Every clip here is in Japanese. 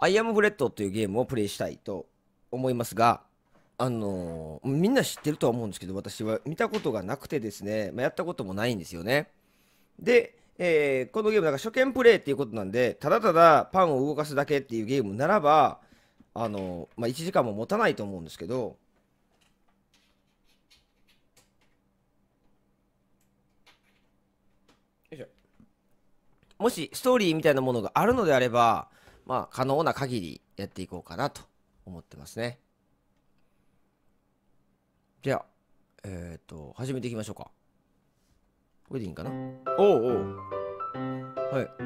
アイアムブレッドというゲームをプレイしたいと思いますが、みんな知ってるとは思うんですけど、私は見たことがなくてですね、やったこともないんですよね。で、このゲーム、なんか初見プレイっていうことなんで、ただただパンを動かすだけっていうゲームならば、1時間も持たないと思うんですけど、よいしょ。もしストーリーみたいなものがあるのであれば、可能な限りやっていこうかなと思ってますね。じゃあ、始めていきましょうか。これでいいんかな。おうおう。はい、うん。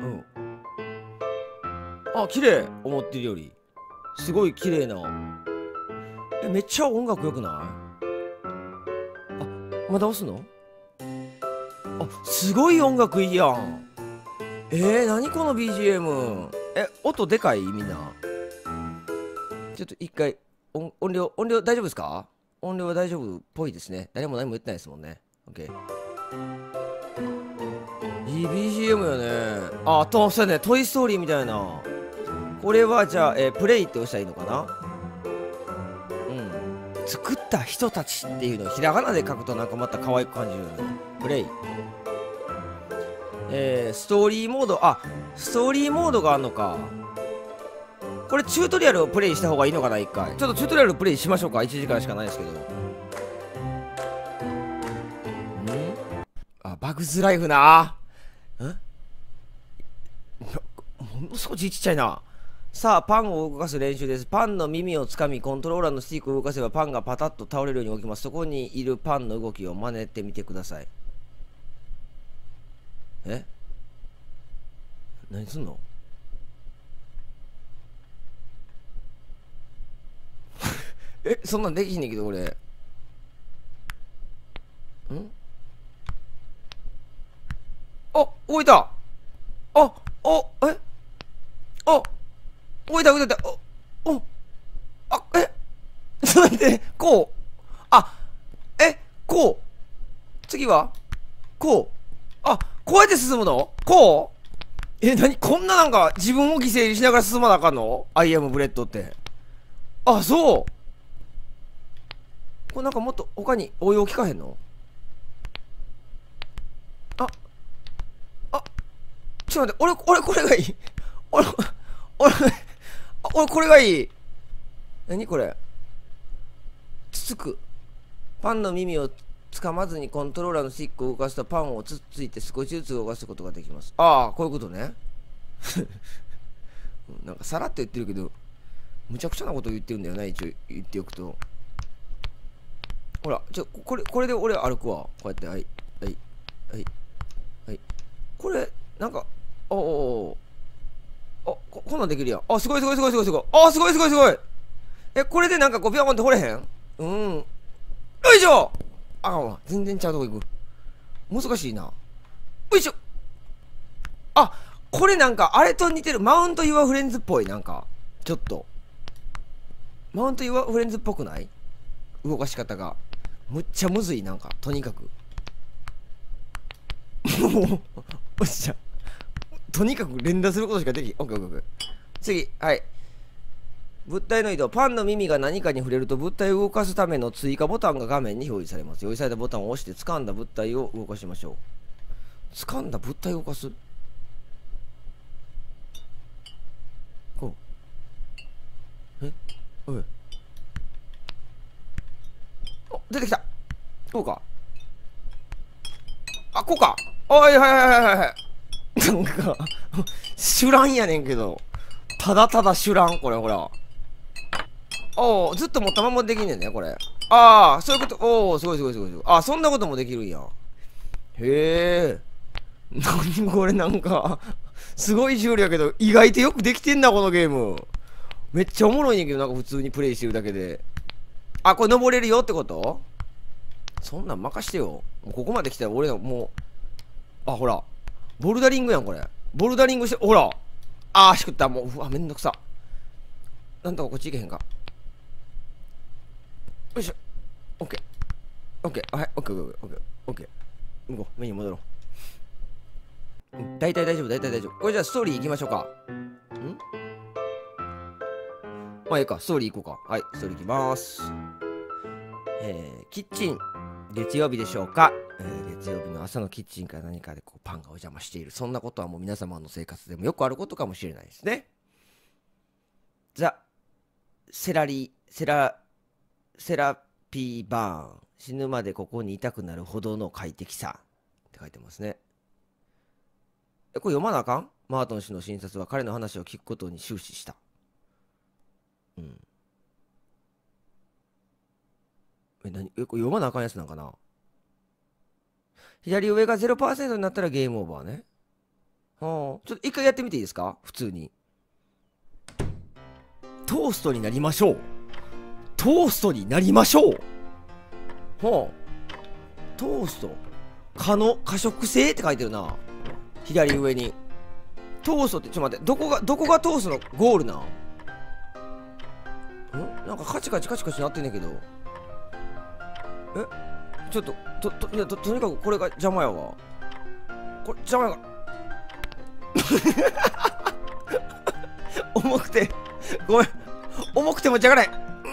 あ、綺麗。思ってるより。すごい綺麗な。めっちゃ音楽良くない？あ、まだ押すの？あ、すごい音楽いいやん。何この BGM。音でかいみんな。ちょっと一回、音量大丈夫ですか？音量は大丈夫っぽいですね。誰も何も言ってないですもんね。OK。いい BGM よね。そうやね。トイ・ストーリーみたいな。これはじゃあ、プレイって押したらいいのかな？うん。作った人たちっていうのをひらがなで書くとなんかまた可愛く感じるよね。プレイ。ストーリーモード、ストーリーモードがあるのか。これチュートリアルをプレイした方がいいのかな、一回。ちょっとチュートリアルプレイしましょうか。1時間しかないですけど。バグズライフな。ものすごい字ちっちゃいな。さあ、パンを動かす練習です。パンの耳をつかみ、コントローラーのスティックを動かせば、パンがパタッと倒れるように動きます。そこにいるパンの動きを真似てみてください。何すんの？そんなんできひんねんけど、俺。動いた。あ、お、えあ、動いた、動いた、お、ちょっと待って、こう。あ、こう。次はこう。こうやって進むの？こう。何こんななんか自分を犠牲にしながら進まなあかんの？アイアムブレッドって。そう。これなんかもっと他に応用聞かへんの？あ、ちょっと待って、俺これがいい。俺、俺、俺これがいい。何これ？つつく。パンの耳をつかまずにコントローラーのスティックを動かすとパンをつっついて少しずつ動かすことができます。こういうことね。なんかさらっと言ってるけど、むちゃくちゃなこと言ってるんだよね、一応言っておくと。ほら、これで俺歩くわ。こうやって、はい、はい、はい、はい。これ、なんか、こんなんできるやん。すごいすごいすごいすごいすごい。すごいすごいすごい。これでなんかこう、ビョーンって掘れへん？よいしょ。全然ちゃうとこ行く。難しいな。よいしょ。これなんか、あれと似てる。マウントユアフレンズっぽい。なんか、ちょっと。マウントユアフレンズっぽくない？動かし方が。むっちゃむずい、なんか、とにかく。もう、おっしゃ。とにかく連打することしかできん。オッケーオッケーオッケー。次、はい。物体の移動。パンの耳が何かに触れると物体を動かすための追加ボタンが画面に表示されます。用意されたボタンを押して掴んだ物体を動かしましょう。掴んだ物体を動かす？こう。おい。出てきた。こうか。こうか。はいはいはいはいはい。なんか、シュランやねんけど。ただただシュラン、これほら。ずっと持ったままできんねんね、これ。そういうこと。すごいすごいすごいすごい。そんなこともできるんや。へえ。何これなんか、すごい重量やけど、意外とよくできてんな、このゲーム。めっちゃおもろいねんけど、なんか普通にプレイしてるだけで。これ登れるよってこと？そんなん任してよ。もうここまで来たら俺のもう、ほら。ボルダリングやん、これ。ボルダリングして、ほら。しくった。もう、うわ、めんどくさ。なんとかこっち行けへんか。よいしょ。オッケー。オッケー。はい、オッケー、オッケー、オッケー。オッケー。向こう、メニュー戻ろう。大体大丈夫、大体大丈夫。これじゃあストーリー行きましょうか。 まあいいか、ストーリー行こうか。はい、ストーリー行きます。キッチン、月曜日でしょうか。月曜日の朝のキッチンから何かでこうパンがお邪魔している。そんなことはもう皆様の生活でもよくあることかもしれないですね。ザ・セラピーバーン。死ぬまでここにいたくなるほどの快適さ。って書いてますね。これ読まなあかん？マートン氏の診察は彼の話を聞くことに終始した。うん。これ読まなあかんやつなんかな。左上が 0% になったらゲームオーバーね。はあ、ちょっと一回やってみていいですか？普通に。トーストになりましょう。トーストになりましょう。はあ。トースト。可食性って書いてるな。左上に。トーストって、ちょっと待って、どこがトーストのゴールなん？なんかカチカチなってんねんけど。ちょっと、とにかくこれが邪魔やわ。これ邪魔やが。重くて、ごめん。重くてもじゃがない。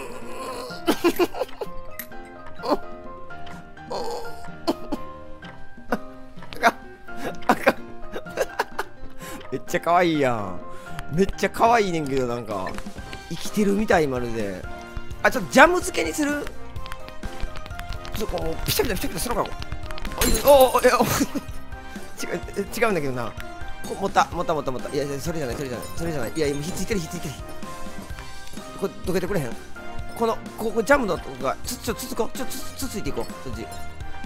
めっちゃ可愛いやん。めっちゃ可愛いねんけど、なんか生きてるみたい、まるで。あ、ちょっとジャム漬けにする？ちょっとこうピシャピシャするか。違うんだけどな。持った。いや、それじゃない。いや、今ひっついてる。これどけてくれへん？ここジャムのとこがつついていこう。そっち。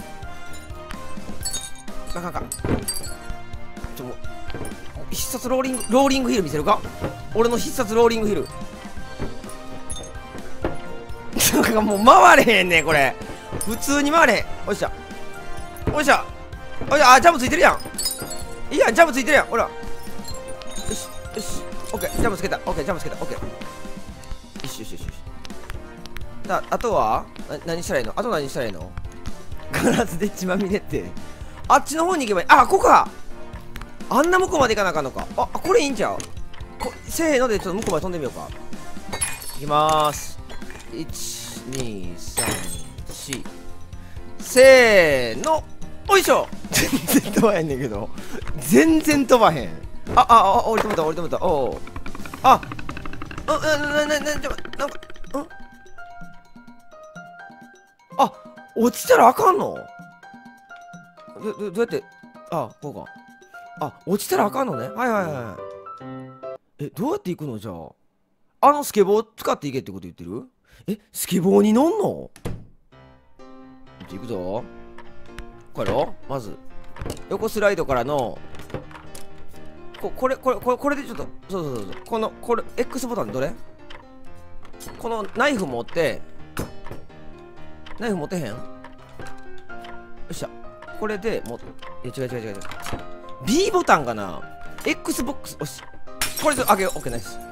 かん。もう必殺ローリングヒル見せるか？俺の必殺ローリングヒル。なんかもう回れへんねん、これ。普通に回れへん。おっしゃ。あ、ジャムついてるやん。いいやん、ジャムついてるやん。ほら。よし。オッケー、ジャムつけた。オッケー。よし。あとは何したらいいの？ガラスで血まみれって。あっちの方に行けばいい。あ、ここか。あんな向こうまで行かなあかんのか。あ、これいいんちゃう？せーのでちょっと向こうまで飛んでみようか。いきまーす。1、2、3、4。せーの。おいしょ。全然飛ばへんねんけど。全然飛ばへん。俺止めた。おう。落ちたらあかんの？どうやって、こうか。落ちたらあかんのね。はい。どうやって行くのじゃあ。スケボー使って行けってこと言ってる？スケボーに乗んの？行くぞ。これをまず横スライドからのこれでちょっとそうこれ X ボタンどれ？このナイフ持ってへん？よっしゃ。これで違う。B ボタンかな？ X ボックス。よし。これで上げよう。OK、ナイス。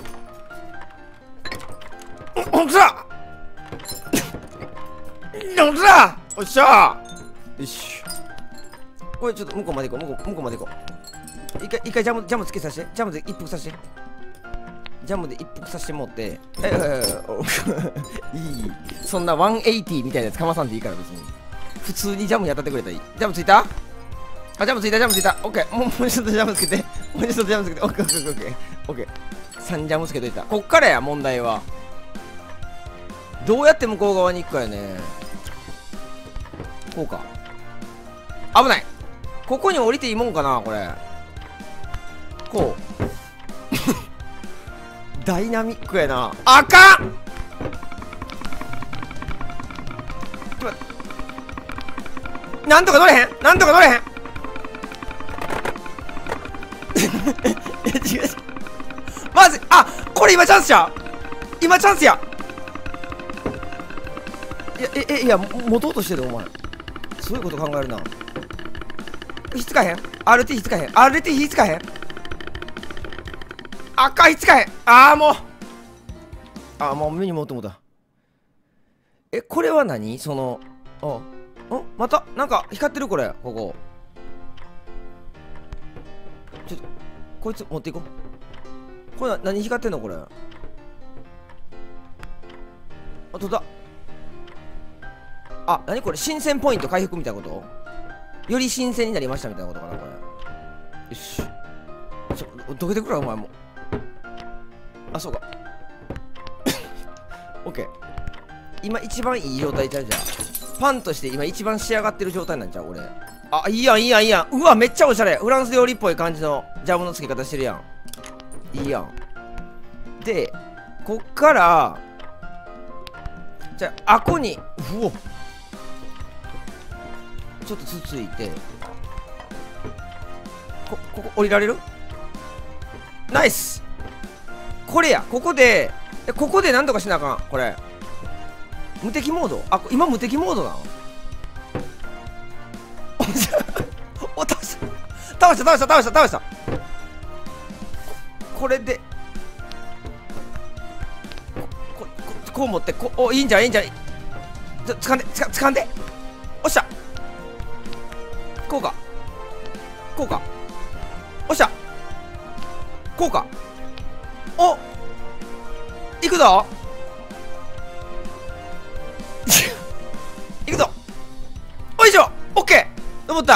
おっしゃおっしゃ。よし。これちょっと向こうまで行こう。一回ジャムつけさせて。ジャムで一服させて。ジャムで一服させてもって。いい。そんな180みたいなやつかまさんでいいから別に。普通にジャムやってくれたらいい。ジャムついた。オッケー。もうちょっとジャムつけて。オッケー。3ジャムつけといた。こっからや、問題は。どうやって向こう側に行くかやね。こうか。危ない。ここに降りていいもんかな、これ。こう。ダイナミックやな。あかん。なんとか乗れへん。違う。まずこれ今チャンスや。いや持とうとしてるお前。そういうこと考えるな。火つかへん。 RT 火つかへん。赤いつかへん。もう目に持ってもうた。これは何？またなんか光ってる。これここちょっとこいつ持っていこう。これ何光ってんのこれ。 あとだ。あ、なにこれ、新鮮ポイント回復みたいなこと？より新鮮になりましたみたいなことかな、これ。よし。どけてくれ、お前も。あ、そうか。オッケー。今一番いい状態ちゃうじゃん。パンとして今一番仕上がってる状態なんちゃう俺。あ、いいやん、いいやん、いいやん。うわ、めっちゃおしゃれ。フランス料理っぽい感じのジャムの付け方してるやん。いいやん。で、こっから、じゃあ、あこに、うお。ちょっとつついて、ここ降りられる？ナイス。これや、ここでなんとかしなあかん、これ。無敵モード？あ、今無敵モードなの？お、倒したこれでこう持って、お、いいんじゃん。つかんでおっしゃ。こうかおっしゃ。こうか。お、いくぞいくぞ。おいしょ。オッケー。登った。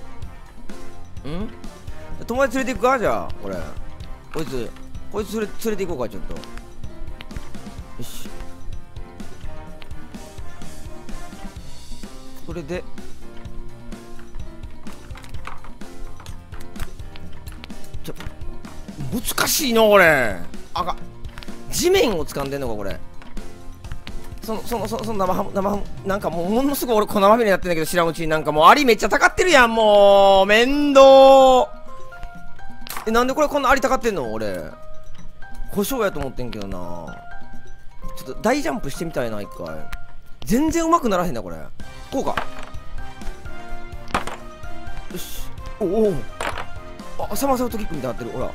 友達連れて行くか、じゃあこれ。こいつ連れて行こうか、ちょっと。よし。それで難しいのこれ。あかん。地面を掴んでんのかこれ。その生ハムなんかものすごい俺粉まみれになってんだけど、知らんうちになんかもうアリめっちゃたかってるやん。もう面倒。なんでこれこんなアリたかってんの俺。故障やと思ってんけどな。ちょっと大ジャンプしてみたいな、一回。全然うまくならへんなこれ。こうか。よし。おお、あ、サマーサウトキックみたいになってる。ほら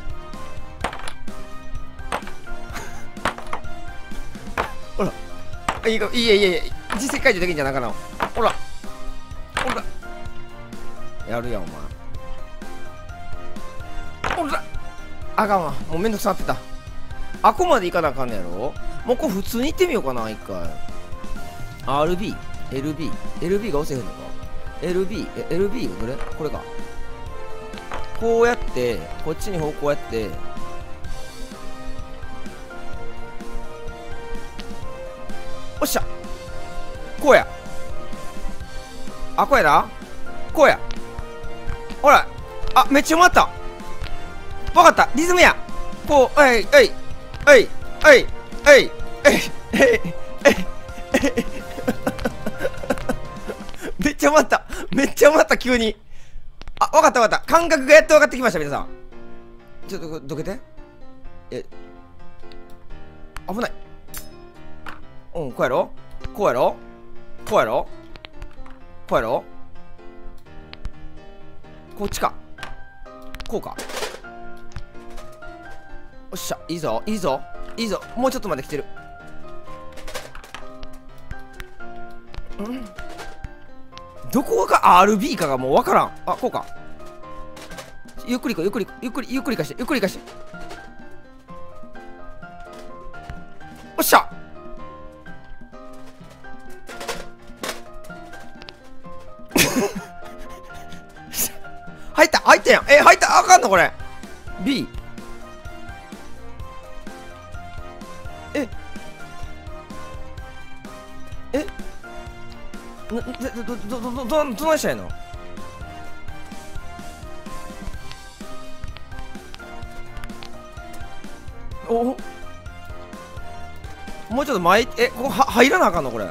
ほら、いい実績解除できんじゃなかな。ほらやるやんお前。ほら、あかんわ、もうめんどくさなってた。あこまで行かなあかんねやろ。もうこれ普通に行ってみようかな、一回。 LB が押せへんのか。 LB どれ？これか。こうやってこっちに方向やって、おっしゃ。こうや。あ、こうやな。こうや。ほら。あ、めっちゃ回った。わかった。リズムや。こう、めっちゃ回った。急に。あ、わかった。感覚がやっと分かってきました、皆さん。ちょっと、どけて。危ない。うん、こうやろ。こっちか。こうか。おっしゃ。いいぞ。もうちょっとまで来てる。どこが RB かがもうわからん。あ、こうか。ゆっくり貸して。おっしゃ。入ったやん。入った。あかんのこれ。B。どないしたらいいの。お、もうちょっと前、ここ入らなあかんのこれ。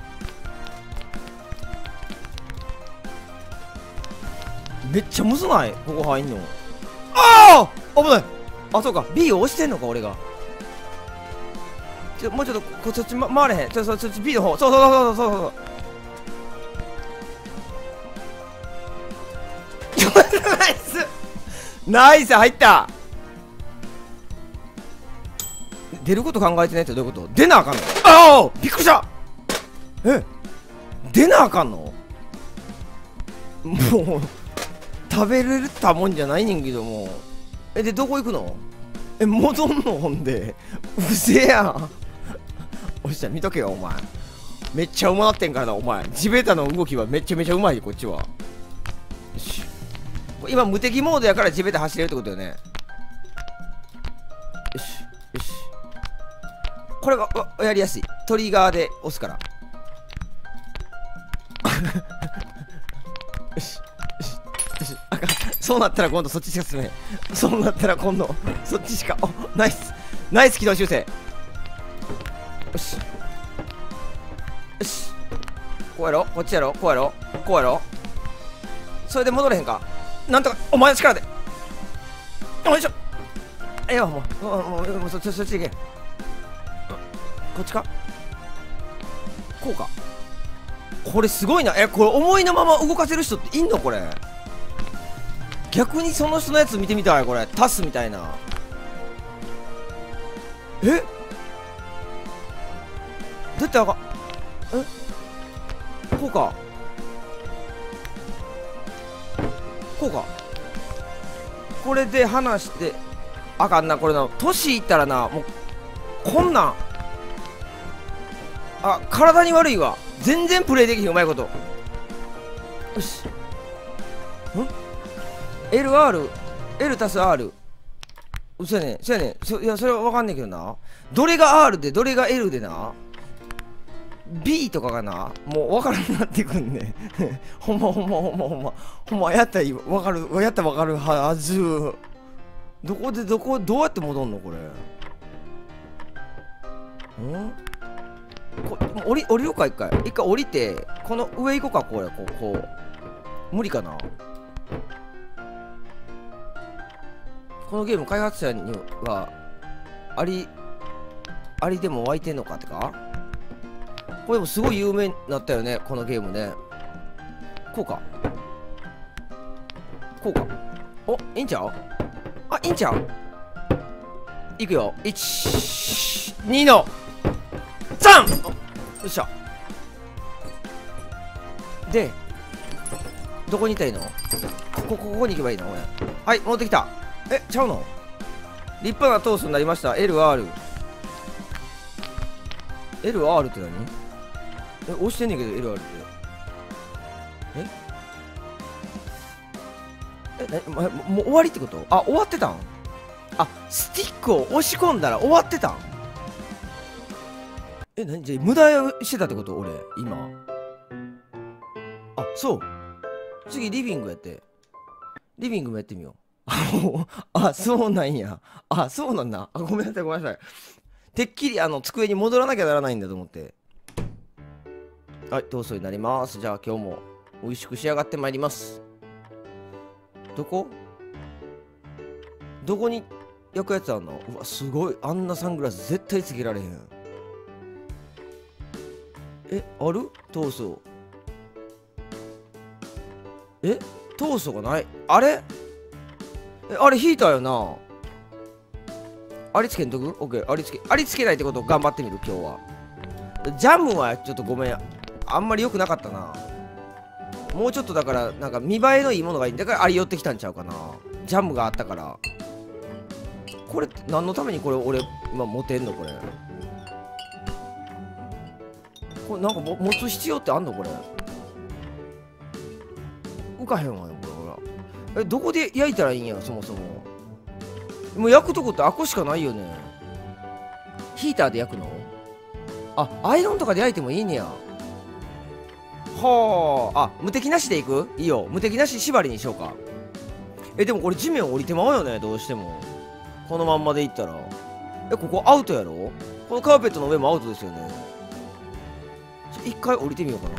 めっちゃむずない？ここ入んの。ああ危ない。あ、そうか。B を押してんのか俺が。もうちょっとそっち、回れへん。そっち B の方。そうナイス入った。出ること考えてないってどういうこと？出なあかんの？ああびっくりした。出なあかんの？もう食べれたもんじゃないねんけども。でどこ行くの？戻んの？ほんでうせやん。おうした見とけよお前。めっちゃうまなってんからなお前。地べたの動きはめちゃめちゃうまいこっちは。よし、今無敵モードやから地べた走れるってことよね。よしよし、これはやりやすい。トリガーで押すから。よしよしよし、あかん。そうなったら今度そっちしか進めへん。そうなったら今度そっちしか。お、ナイスナイス軌道修正。よしよし、こうやろ、こっちやろ、こうやろ、こうやろ。それで戻れへんか。なんとかお前の力で。よいしょ。ええわ、もうそっち行け。こっちか、こうか。これすごいな。これ思いのまま動かせる人っていんのこれ。逆にその人のやつ見てみたい。これタスみたいな。どうやってあかん。こうか、こうか。これで離してあかんな。これな、年いったらな、もうこんなん、あ、体に悪いわ。全然プレイできひん、うまいこと。よし、LR、L 足す R。そやねん、そやねん。いや、それは分かんねんけどな。どれが R で、どれが L でな。B とかがな、もう分からなくなってくんね。ほんま、やったら分かる、やったら分かるはず。どうやって戻んのこれ。降りようか、一回降りて、この上行こうか、これ、こう。無理かな。このゲーム開発者には、ありでも湧いてんのかってか。これもすごい有名になったよね、このゲームね。こうか。お、いいんちゃう。あ、いいんちゃう。いくよ。1、2の3。よっしゃ。で、どこにいたらいいの。ここに行けばいいの俺。はい、戻ってきた。ちゃうの。立派なトーストになりました。LR って何。押してんねんけど LR ってもう終わりってこと。あ、終わってたん。あ、スティックを押し込んだら終わってたん。何じゃ無駄してたってこと俺今。あ、そう。次リビングやって。リビングもやってみよう。あ、そうなんや。あ、そうなんだ。あ、ごめんなさい。てっきり机に戻らなきゃならないんだと思って。はい、トーストになります。じゃあ今日も美味しく仕上がってまいります。どこに焼くやつあんの。うわ、すごい。あんなサングラス絶対つけられへん。あるトースト。トーストがない。あれあれヒーターよな。ありつけんとく。オッケー。ありつけないってことを頑張ってみる今日は。ジャムはちょっとごめん、あんまり良くなかったな。もうちょっとだからなんか見栄えのいいものがいいんだから、あれ寄ってきたんちゃうかな。ジャムがあったから。これって何のためにこれ俺今持てんのこれ。これなんか持つ必要ってあんのこれ。浮かへんわよこれ。ほら、どこで焼いたらいいんやそもそも。もう焼くとこってあこしかないよね。ヒーターで焼くの。あ、アイロンとかで焼いてもいいねや。はあ。あ、無敵なしでいく。いいよ、無敵なし縛りにしようか。でもこれ地面降りてまうよね、どうしても。このまんまでいったら。ここアウトやろ。このカーペットの上もアウトですよね。一回降りてみようかな。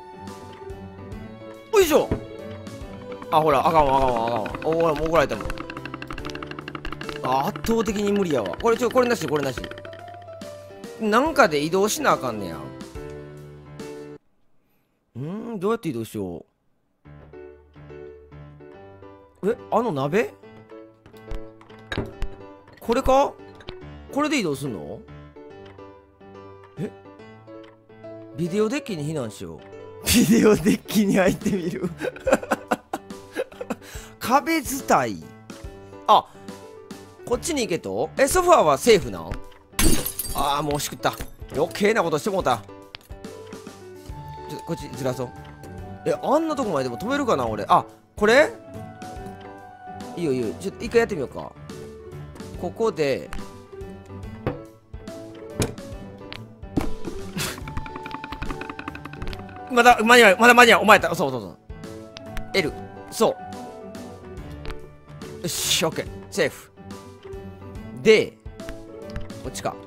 よいしょ。あ、ほら、あかんわ。ほら、もう怒られたもん。圧倒的に無理やわ。これなし。なんかで移動しなあかんねや。どうやって移動しよう。あの鍋これか。これで移動すんの。ビデオデッキに避難しよう。ビデオデッキに入ってみる。壁伝い。あ、こっちに行けと。ソファーはセーフなん。ああ、もうしくった。 余計なことしてもうた。こっちずらそう。あんなとこまででも飛べるかな俺。あ、これいいよいいよ。ちょっと一回やってみようか。ここでまだ間に合う、まだ間に合う。お前やった。そうそうそう。L。そう。よし、オッケー。セーフ。で、こっちか。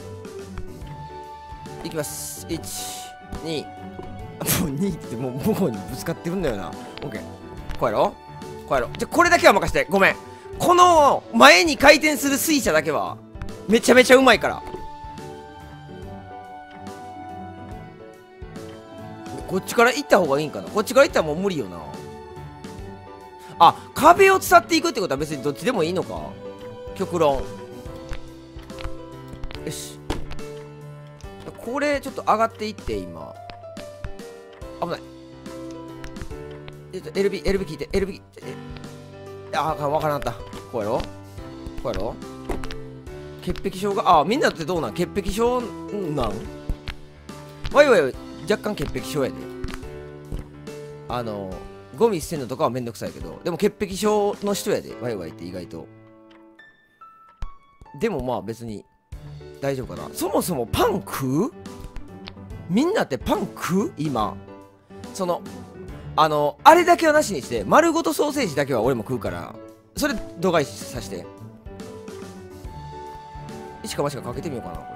いきます。1、2。もう2ってもう向こうにぶつかってるんだよな。オッケー。こうやろこうやろ。じゃ、これだけは任せて。ごめん。この前に回転する水車だけはめちゃめちゃうまいから。こっちから行った方がいいんかな。こっちから行ったらもう無理よな。あ、壁を伝っていくってことは別にどっちでもいいのか。極論。よし。これちょっと上がっていって今。危ない。LB 聞いて。LB 聞いて。あ、わからんかった。こうやろこうやろ潔癖症が、あ、みんなってどうなん？潔癖症なん？わいわい若干潔癖症やで。ゴミ捨てんのとかはめんどくさいけど、でも潔癖症の人やで、ワイワイって意外と。でもまあ別に大丈夫かな。そもそもパン食う？みんなってパン食う？今。あれだけはなしにして、丸ごとソーセージだけは俺も食うから、それ度外視させて。一か八かかけてみようかな、こ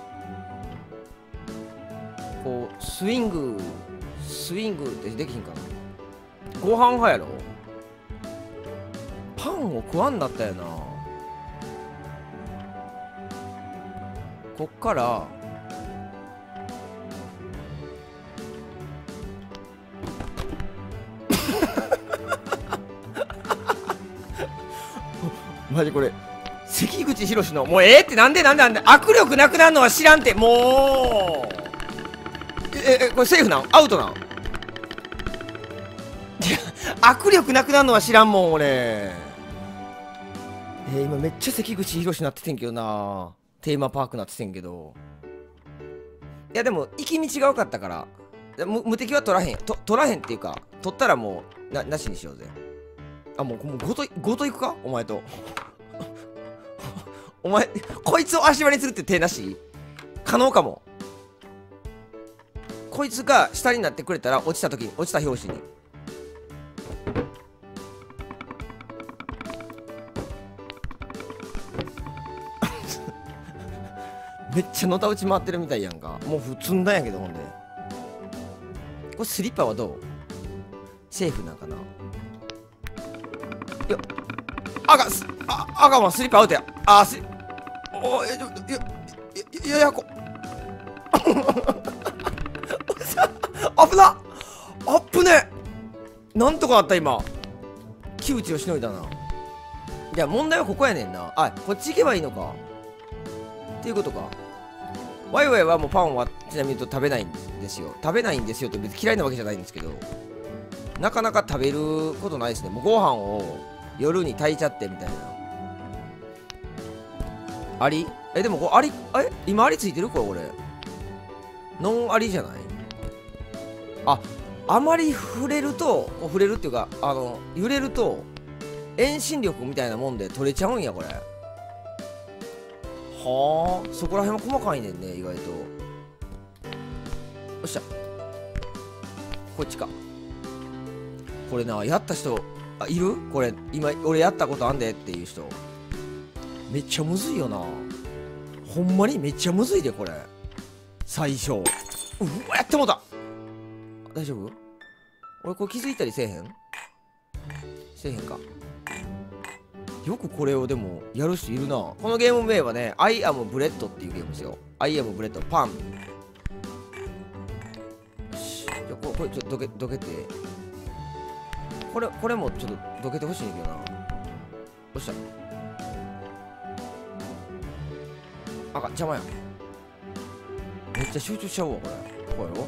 れ。こう、スイングってできひんかな。ご飯派やろ？パンを食わんだったよな。こっからマジこれ関口宏のもうってなんで握力なくなるのは知らんってもうこれセーフなん？アウトなん？いや握力なくなるのは知らんもん俺。今めっちゃ関口宏なっててんけどな。テーマパークなっててんけど、いやでも行き道が分かったから無敵は取らへん取らへんっていうか、取ったらもうなしにしようぜ。あ、もうごと行くかお前とお前こいつを足場にするって手なし可能かも。こいつが下になってくれたら落ちた拍子にめっちゃのたうち回ってるみたいやんか。もう普通んだんやけど。ほんでこれスリッパはどう？セーフなんかな。いやあかんわ。スリッパアウトや。おやこ危なあっぶね。なんとかなった今。窮地をしのいだな。いや問題はここやねんな。あ、こっち行けばいいのかっていうことか。ワイワイはもうパンはちなみに言うと食べないんですよ。食べないんですよって別に嫌いなわけじゃないんですけど、なかなか食べることないですね。もうご飯を夜に炊いちゃってみたいな。アリ？でもアリ、今アリついてるこれ俺。ノンアリじゃない？あまり触れるっていうか、揺れると遠心力みたいなもんで取れちゃうんやこれ。はあ、そこら辺は細かいねんね意外と。よっしゃ、こっちか。これな、やった人いる？これ今俺やったことあんでっていう人めっちゃむずいよな。ほんまにめっちゃむずいでこれ。最初うわやってもうた。大丈夫？俺これ気づいたりせえへんか。よくこれをでもやる人いるな。このゲーム名はね、I am Bread っていうゲームですよ。I am Bread パン。よし、じゃあこれちょっとどけて。これもちょっとどけてほしいんだけどな。よっしゃ。邪魔やん。めっちゃ集中しちゃうわこれ。こうやろ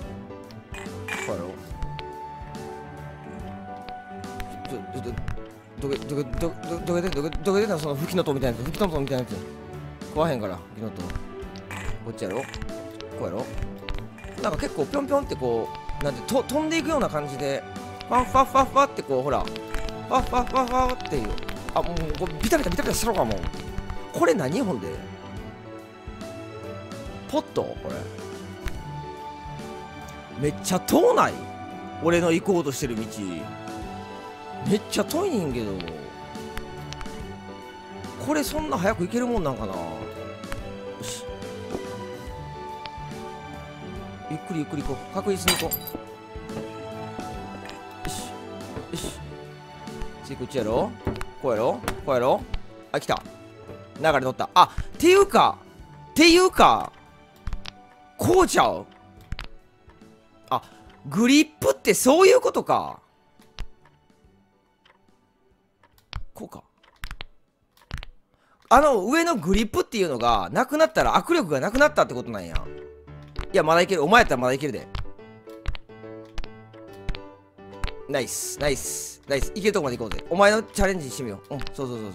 どけてたその吹きの塔みたいなやつ。吹きの塔みたいなやつ食わへんから。吹きの塔こっちやろ。 こうやろ。なんか結構ぴょんぴょんってこうなんて飛んでいくような感じでファッファッファッファってこうほらファッファッファッファッっていう、あ、もうこれビタビタビタビタしろかもう。これ何ほんでポットこれめっちゃ遠ない？俺の行こうとしてる道めっちゃ遠いねんけど、これそんな早く行けるもんなんかな。よし、ゆっくりゆっくり行こう、確実に行こう。よしよし、次こっちやろ、こうやろ、こうやろ。あ、来た、流れ乗った。あ、っていうかこうちゃう。あ、グリップってそういうことか。こうか。上のグリップっていうのがなくなったら握力がなくなったってことなんや。いや、まだいける。お前やったらまだいけるで。ナイスナイスナイス。いけるとこまで行こうぜ。お前のチャレンジしてみよう。うん、そうそうそう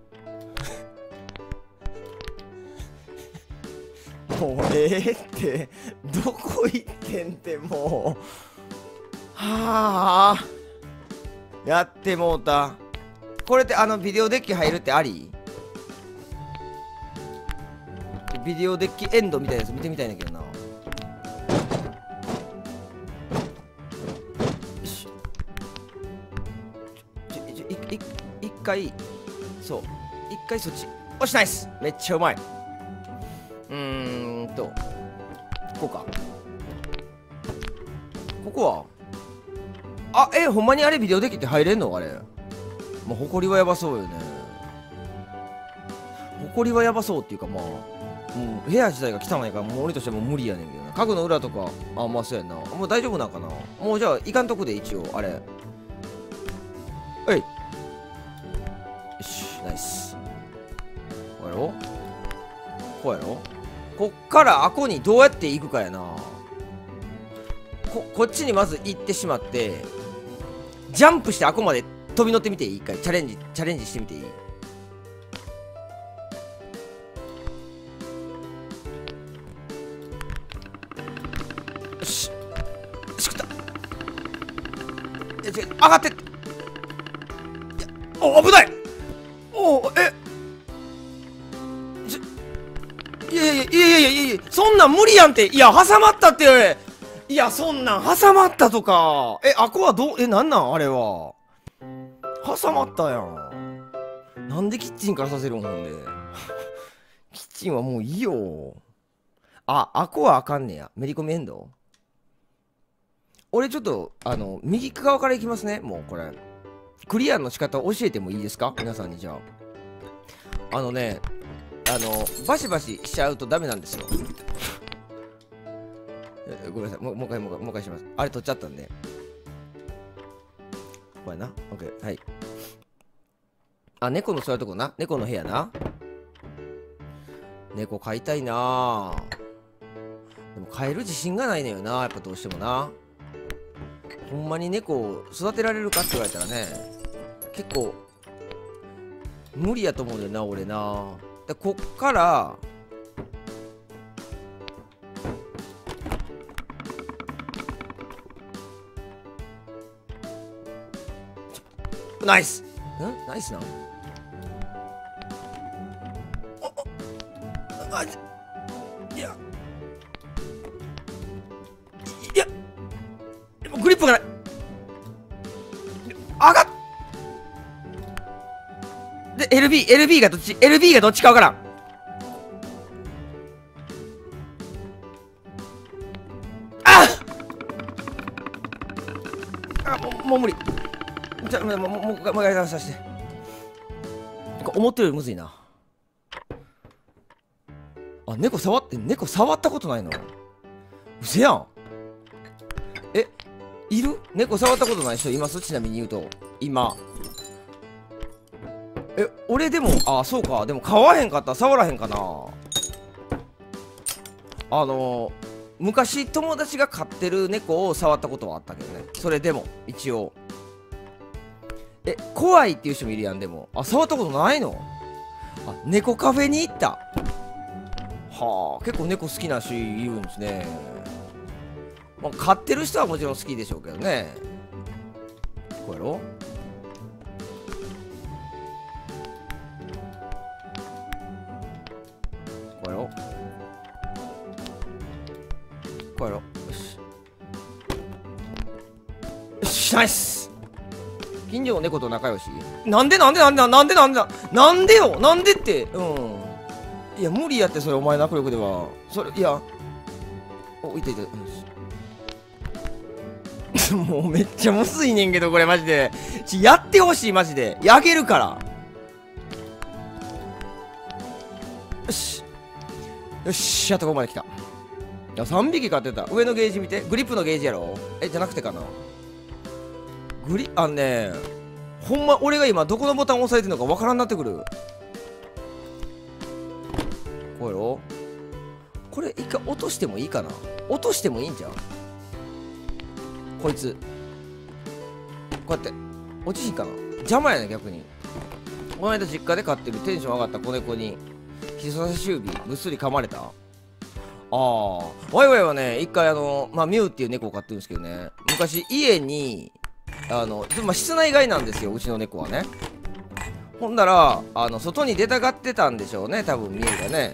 そう。もうってどこ行ってんってもう。はあ、やってもうた。これってビデオデッキ入るってあり？ビデオデッキエンドみたいなやつ見てみたいんだけどな。よし、一回、そう、一回そっち。おし、ナイス、めっちゃうまい。こうか。ここはほんまにあれビデオデッキって入れんのあれ。まあ、埃はやばそうよね。埃はやばそうっていうか、まあもう部屋自体が汚いからもう俺としても無理やねんけどな。家具の裏とか、あ、まあそうやな。もう大丈夫なんかな。もうじゃあいかんとこで一応あれ。はい、よし、ナイス。こうやろ、こうやろ。こっからあこにどうやって行くかやな。こっちにまず行ってしまってジャンプしてあこまで飛び乗ってみていい？一回チャレンジしてみていい？よし、よし、食った。上がってって。お、危ない。いや、そんなん無理やんって。いや、挟まったって。いや、そんなん挟まったとか。あこはなんなんあれは。挟まったやん。なんでキッチンからさせるんほんで。キッチンはもういいよ。あこはあかんねや。めり込みエンド。俺ちょっと、右側から行きますね。もうこれ。クリアの仕方教えてもいいですか皆さんに。じゃあ。バシバシしちゃうとダメなんですよ。ごめんなさい。もう一回します。あれ取っちゃったんで。これな。オッケー。はい。あ、猫の座るとこな。猫の部屋な。猫飼いたいな。でも飼える自信がないのよな。やっぱどうしてもな。ほんまに猫を育てられるかって言われたらね、結構無理やと思うんだよな、俺な。でこっからナイス。ナイスな。いやグリップがない。上がっで LB がどっち？ LB がどっちかわからん。もう無理。じゃもう一回やらさせて。思ってるよりむずいな。猫触ったことないの？うせやん。いる？猫触ったことない人います？ちなみに言うと今。俺でもそうか。でも飼わへんかったら触らへんかな。昔友達が飼ってる猫を触ったことはあったけどね。それでも一応怖いっていう人もいるやん。でも触ったことないの？猫カフェに行った。 はあ、結構猫好きな人いるんですね。まあ、飼ってる人はもちろん好きでしょうけどね。こうやろ。こうやろ。こうやろ。よし。よし、ナイス。近所の猫と仲良し。なんでよ、なんでって。うん。いや、無理やって、それ、お前の握力では。それ、いや。お、いたいた。もうめっちゃむずいねんけど、これマジで。やってほしい、マジで。あげるから。よし。よし、やっとここまで来た。いや、3匹飼ってた。上のゲージ見て。グリップのゲージやろ。じゃなくてかな。ほんま、俺が今どこのボタン押さえてんのかわからんなってくる。こうやろ。これ一回落としてもいいかな。落としてもいいんじゃん。こいつこうやって落ちひんかな。邪魔やね、逆に。この間実家で飼ってるテンション上がった子猫に人差し指ぐっすり噛まれた。ああ、ワイワイはね、一回ミュウっていう猫を飼ってるんですけどね、昔家に室内飼いなんですよ、うちの猫はね。ほんだら外に出たがってたんでしょうね、多分ミュウがね。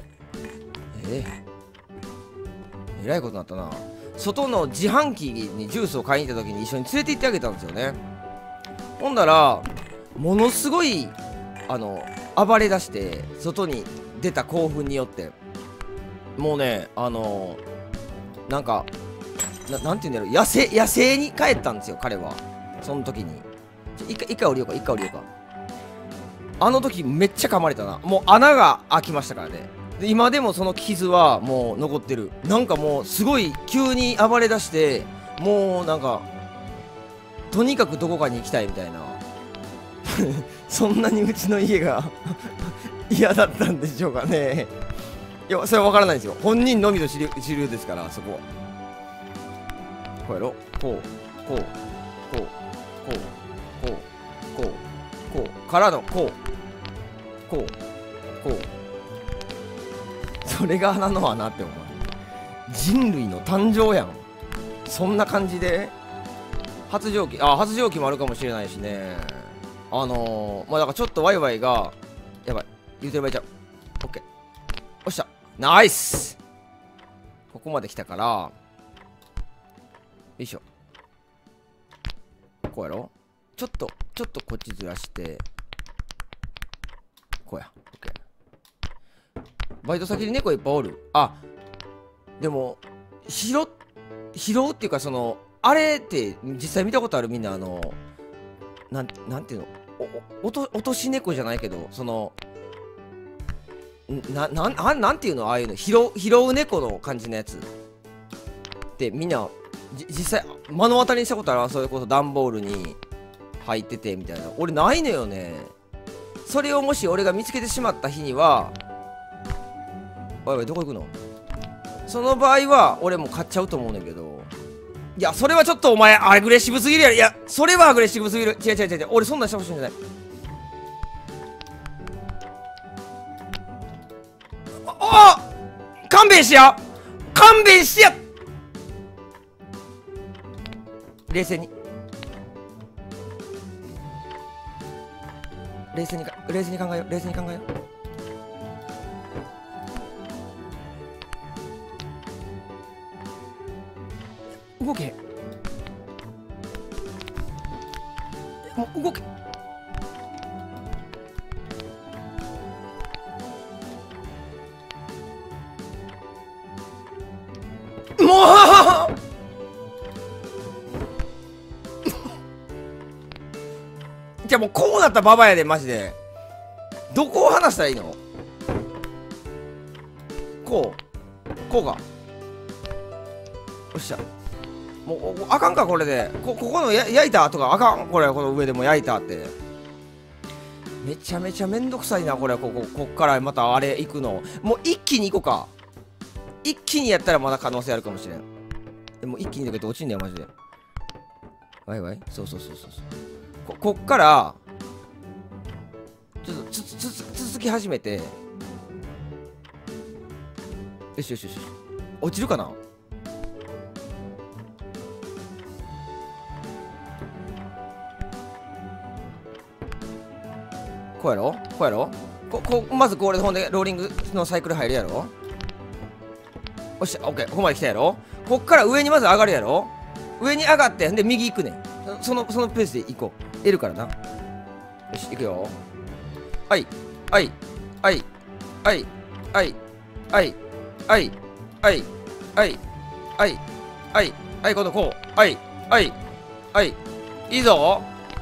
えらいことになったな。外の自販機にジュースを買いに行った時に一緒に連れて行ってあげたんですよね。ほんだらものすごい暴れ出して、外に出た興奮によってもうね、なんかなんて言うんだろう、野生に帰ったんですよ、彼は。その時に一回降りようか、一回降りようか。あの時めっちゃ噛まれたな。もう穴が開きましたからね。で今でもその傷はもう残ってる。なんかもうすごい急に暴れ出して、もうなんかとにかくどこかに行きたいみたいなそんなにうちの家が嫌だったんでしょうかね。いや、それは分からないですよ。本人のみの主流ですから、そこは。こうやろ。こうこうこうこうこうこうこうからのこうこうこう、それが穴の穴って思う。人類の誕生やん。そんな感じで発情期もあるかもしれないしね。だからちょっとワイワイがやばい、言うてる場合ちゃう。オッケー、おっしゃ、ナイス。ここまで来たから、よいしょ。こうやろ。ちょっとこっちずらして、こうや。オッケー。バイト先に猫いっぱいおる。あ、でも拾うっていうか、あれって実際見たことある？みんななんていうの、落とし猫じゃないけど、なんていうの、ああいうの拾う猫の感じのやつってみんな実際目の当たりにしたことある？それこそ段ボールに入っててみたいな。俺ないのよね。それをもし俺が見つけてしまった日には、おいおい、どこ行くの？その場合は俺も買っちゃうと思うねんだけど。いや、それはちょっとお前アグレッシブすぎるやろ。いや、それはアグレッシブすぎる。違う、俺そんなんしてほしいんじゃない。勘弁してや、勘弁してや。冷静に考えよう。動け。もう動け。もうじゃあもうこうなったらババやで、マジで。どこを離したらいいの？こうか。よっしゃ。もうあかんか、これで。ここの焼いたとかあかん。これ、この上でも焼いたって。めちゃめちゃめんどくさいな、これ。こっからまたあれ行くの。もう一気に行こうか。一気にやったらまだ可能性あるかもしれん。でも一気にだけど落ちんだよ、マジで。ワイワイ、そう。こっからちょっと続き始めて、 よしよしよし。落ちるかな。こうやろこうやろまずこれでほんでローリングのサイクル入るやろ。よし、オッケー。ここまで来たやろ。こっから上にまず上がるやろ。上に上がって、で、右行くねん。そのペースで行こう。L からな。よし、行くよ。はい、はい、はい、はい、はい、はい、はい、はい、はい、はい、はい、はい、今度こう。はい、はい、はい、いいぞ。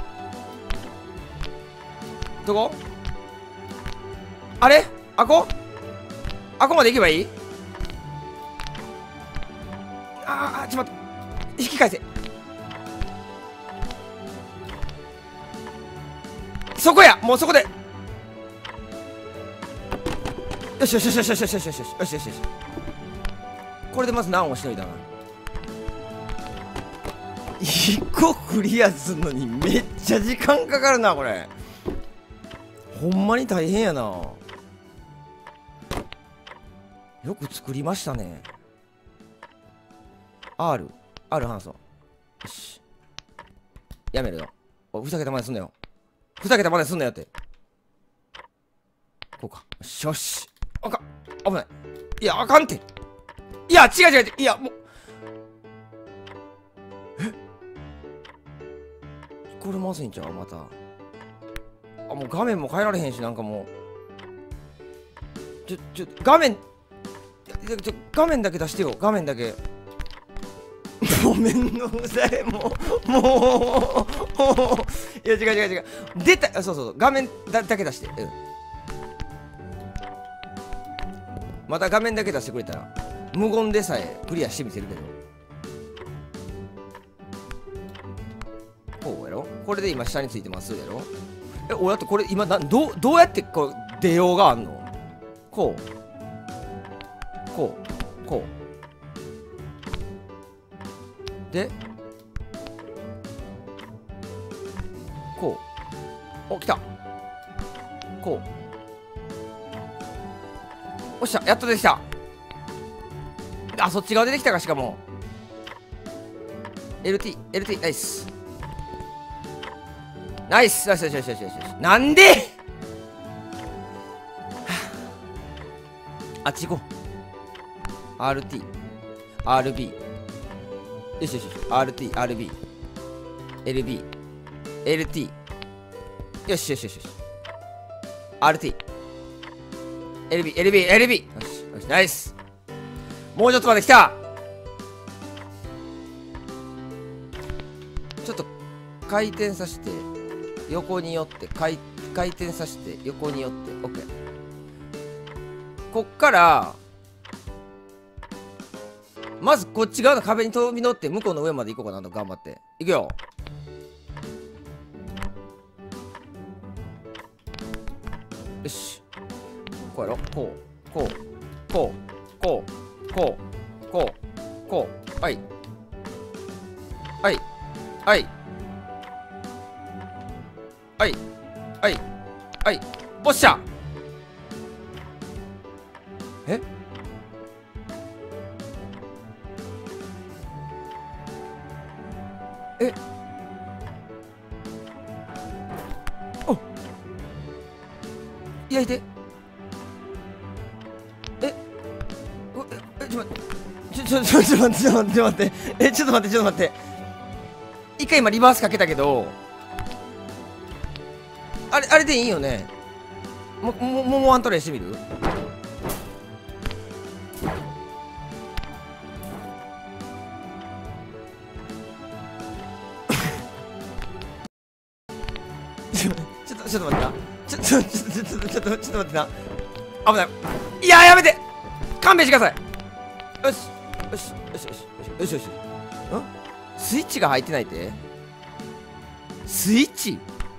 どこあれあこまで行けばいい。ちょっと待って。引き返せ。そこや。もうそこで。よしよしよしよしよしよしよしよしよしよしよし。これでまず難をしのいだな。1個クリアすんのにめっちゃ時間かかるなこれ。ほんまに大変やな。よく作りましたね。R ハンソン。よし。やめるよ。ふざけたまですんなよ。ふざけたまですんなよって。こうか。よしよし。あかん。危ない。いや、あかんって。いや、違う違う違う。いや、もう。これまずいんちゃうまた。もう画面も変えられへんし、なんかもう。画面。画面だけ出してよ。画面だけ。もうめんどくさい。もう。いや、違う。出た。そう。画面だけ出して。また画面だけ出してくれたら、無言でさえクリアしてみせるけど。こうやろ。これで今下についてますやろ。俺だってこれ今どうやってこう出ようがあんの。こうでこう。お、来た。こう。おっしゃ、やっとできた。そっち側でできたか。しかも LT ナイスナイス。よしなんであっち行こう。 RT RB よし RT RB LB LT よしRT LB よしナイス。もうちょっとまで来た。ちょっと回転させて横に寄って回転させて横に寄って OK。 こっからまずこっち側の壁に飛び乗って向こうの上まで行こうかなと。頑張っていくよ。よし、こうやろ。こうはいおっしゃ。お、焼いて。ちょっと待って。一回今リバースかけたけど、あれでいいよね。もうワントレイしてみる。ちょっと待ってな。ちょっと待ってな。危ない。いや、やめて。勘弁してください。よし。スイッチが入ってないって。スイッチ。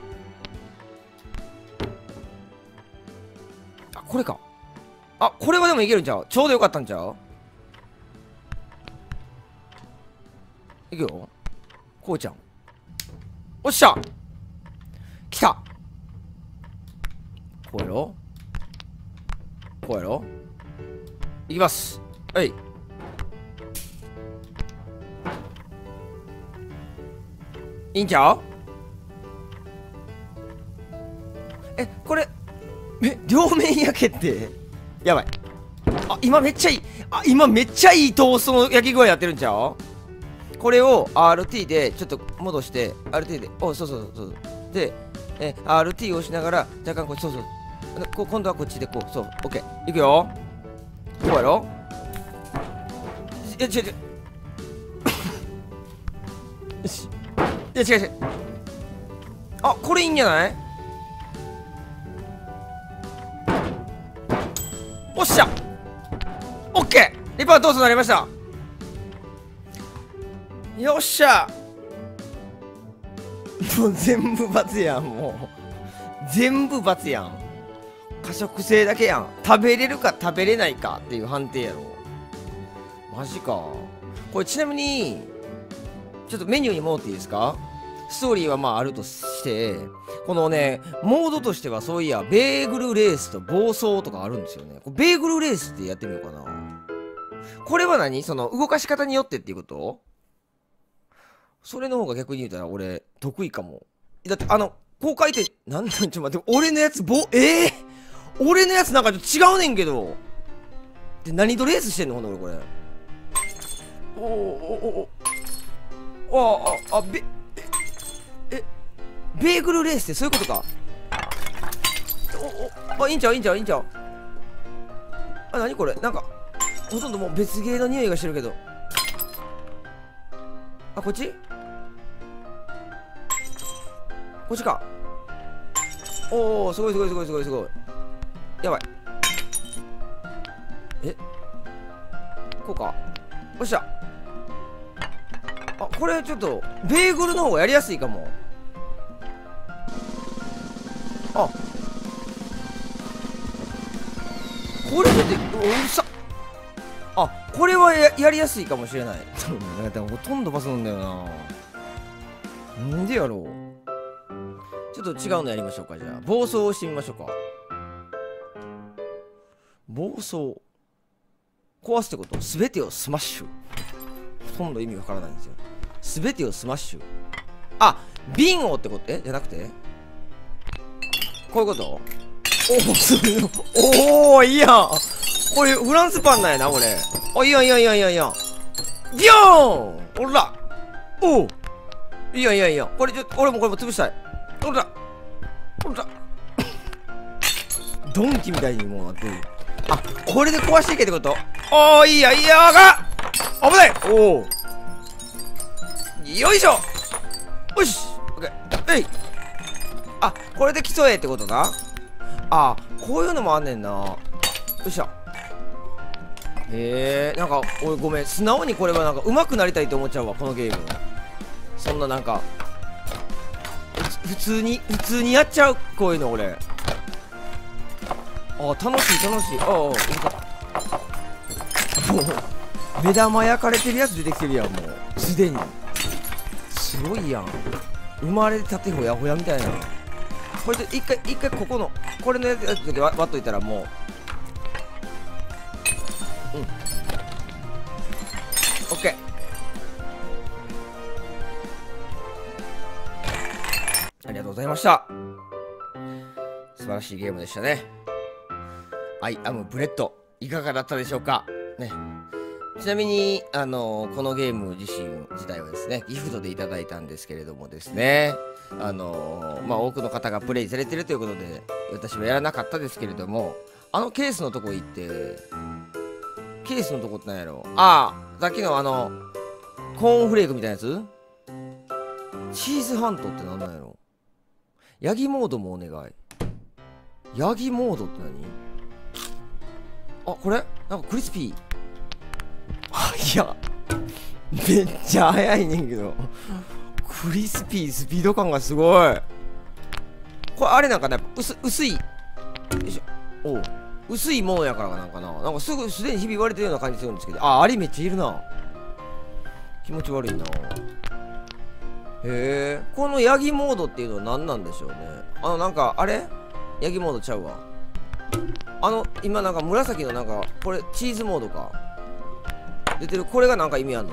これか。これはでもいけるんちゃう。ちょうどよかったんちゃう。いくよ。こうちゃん。おっしゃ。来た。こうやろいきます。 はい。いいんちゃう？これ、両面焼けって。やばい。あ、今めっちゃいい。今めっちゃいいトーストの焼き具合やってるんちゃう？これを RT でちょっと戻して、RT で、そうそうそう。で、RT を押しながら、若干こっち、そうそう。今度はこっちでこう、そう、OK。いくよ。こうやろ？違う。よし。違う。これいいんじゃない？おっしゃ！ OK！ リパートーストになりました。よっしゃ！もう全部罰やん、もう。全部罰やん。過食性だけやん。食べれるか食べれないかっていう判定やろ。マジか。これちなみに、ちょっとメニューに戻っていいですか？ストーリーはまああるとして、このね、モードとしてはそういや、ベーグルレースと暴走とかあるんですよね。ベーグルレースってやってみようかな。これは何？その動かし方によってっていうこと？それの方が逆に言うたら俺得意かも。だってこう書いて、なんちょっと待って、俺のやつ俺のやつなんかちょっと違うねんけど。で、何とレースしてんの？ほんと俺これ。ベーグルレースってそういうことか。いいんちゃう？何これ？なんかほとんどもう別ゲーの匂いがしてるけど。こっちか。すごい。やばい。こうか。よっしゃ。これちょっとベーグルの方がやりやすいかも。これちょっとうるさっ。これはやりやすいかもしれない。ほとんどパスなんだよな。なんでやろう。ちょっと違うのやりましょうか。じゃあ暴走をしてみましょうか。暴走壊すってこと？すべてをスマッシュ。ほとんど意味わからないんですよ。すべてをスマッシュ。瓶をってこと？じゃなくてこういうこと？いいやん。これフランスパンなんやな、これ。いいやん。ギョーン！おら！いいやん。これ俺も潰したい。おら！ドンキみたいにもうなってる。これで壊していけってこと？いいやが！危ない！よいしょ！よし！オッケー。これで競えってことか？こういうのもあんねんな。よっしゃ。なんか俺ごめん、素直にこれはなんか上手くなりたいと思っちゃうわ、このゲーム。そんななんか普通にやっちゃう、こういうの俺。楽しい。もう目玉焼かれてるやつ出てきてるやん、もうすでに。すごいやん。生まれたてほやほやみたいな。これで一回ここのこれのやつだけ割っといたらもうオッケー。ありがとうございました。素晴らしいゲームでしたね。アイアムブレッドいかがだったでしょうかね。ちなみにこのゲーム自体はですね、ギフトでいただいたんですけれどもですね、多くの方がプレイされてるということで私はやらなかったですけれども、ケースのとこ行って、ケースのとこって何やろ。さっきのコーンフレークみたいなやつ、チーズハントって何なんやろ。ヤギモードもお願い。ヤギモードって何？これなんかクリスピー。いやめっちゃ早いねんけど、クリスピースピード感がすごい。これあれなんかね、薄い、よいしょ。薄いものやからなんかな。なんかすでに日々言われてるような感じするんですけど、あれめっちゃいるな。気持ち悪いな。このヤギモードっていうのは何なんでしょうね。なんかあれヤギモードちゃうわ。今なんか紫のなんかこれチーズモードか。 出てる。これがなんか意味あんの？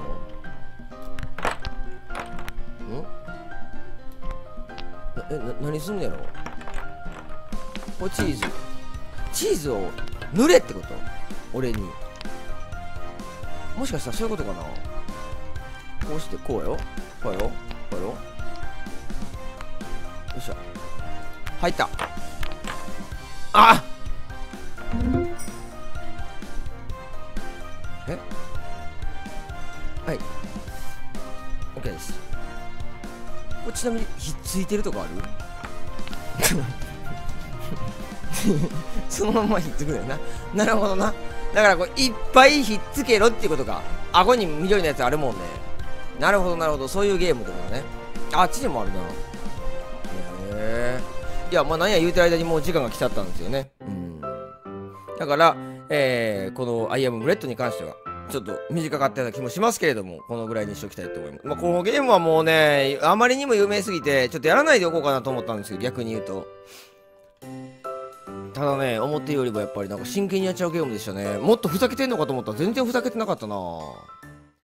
何すんねやろ。これチーズを塗れってこと？俺に。もしかしたらそういうことかな。こうしてこうよ、こうよ、こうよ。よいしょ、入った。あえはい、 OK です。これちなみにひっついてるとこある？そのまんまひっつくのよな。なるほどな。だからこういっぱいひっつけろっていうことか。顎に緑のやつあるもんね。なるほどなるほど、そういうゲームってことね。あっちにもあるな。へえ。いや、まあなんや言うてる間にもう時間が来ちゃったんですよね。だから、このアイアムブレッドに関してはちょっと短かったような気もしますけれども、このぐらいにしておきたいと思います。まあこのゲームはもうね、あまりにも有名すぎてちょっとやらないでおこうかなと思ったんですけど、逆に言うと。ただね、思ってるよりもやっぱりなんか真剣にやっちゃうゲームでしたね。もっとふざけてんのかと思ったら全然ふざけてなかったな。